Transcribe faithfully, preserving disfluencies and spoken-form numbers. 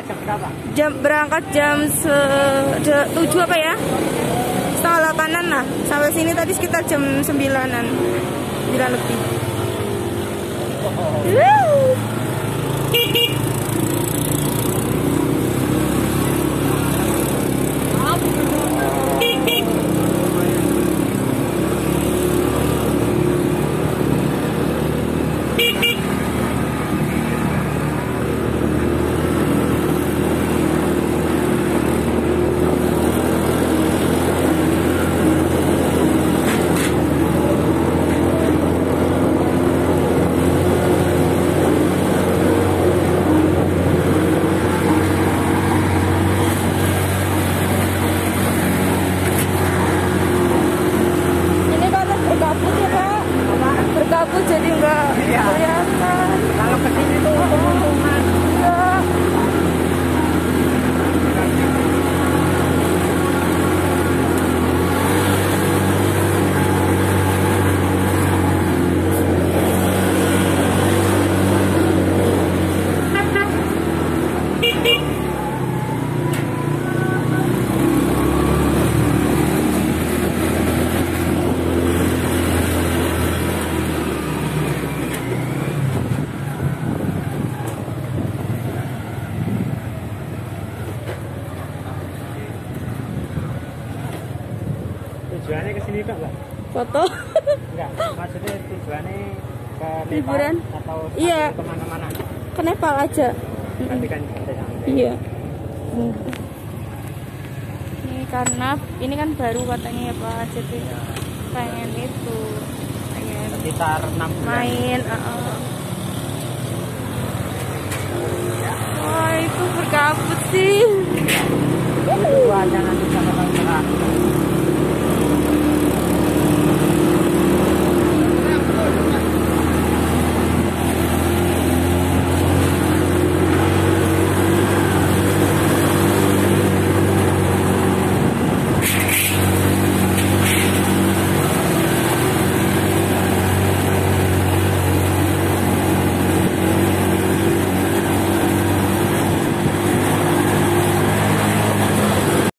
berangkat jam berapa? Jam berangkat jam se tujuh apa ya? Setengah delapanan lah. Sampai sini tadi sekitar jam sembilanan, sembilan lebih. Woo! Berkabut jadi enggak kelihatan. Kalau kesini tuh untung-untungan. Enggak. Tujuannya ke sini kok, Mbak? Foto. Enggak, maksudnya tujuannya ke Nepal Liburan? atau Iya. kemana-mana? Ke Nepal aja. Tapi kan kita sampai. Iya. Ini karena ini kan baru katanya ya Pak, jadi pengen itu, pengen Sekitar enam bulan. main. Uh -uh. Wah itu